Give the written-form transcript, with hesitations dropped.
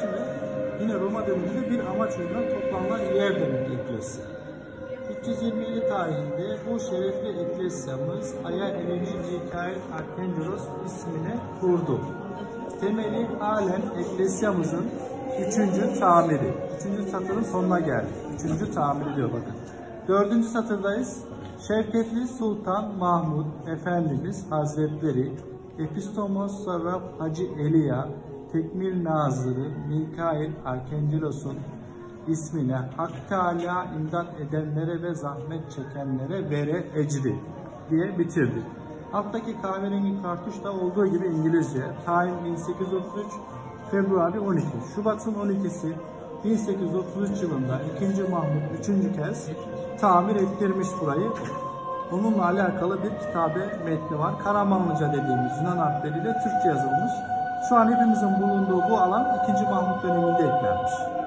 ve yine Roma döneminde bir amaç uğruna toplanılan yer demek eklesya. 327 tarihinde bu şerefli eklesyamız Aya Eleni Mikail Arkangelos ismini kurdu. Temeli halen eklesyamızın 3. tamiri. 3. satırın sonuna geldik. 3. tamiri diyor bakın. 4. satırdayız. Şevketli Sultan Mahmud Efendimiz Hazretleri Epistomos Sarraf Hacı Eliya Tekmil Nazırı Mikail Arkangelos'un ismine Hak Teala imdat edenlere ve zahmet çekenlere vere ecri diye bitirdik. Alttaki kahverengi kartuşta olduğu gibi İngilizce tarih 1833 Februari 12. Şubat'ın 12'si 1833 yılında 2. Mahmut 3. kez tamir ettirmiş burayı. Bununla alakalı bir kitabe metni var. Karamanlıca dediğimiz Yunan harfleriyle Türkçe yazılmış. Şu an hepimizin bulunduğu bu alan 2. Mahmut döneminde eklenmiş.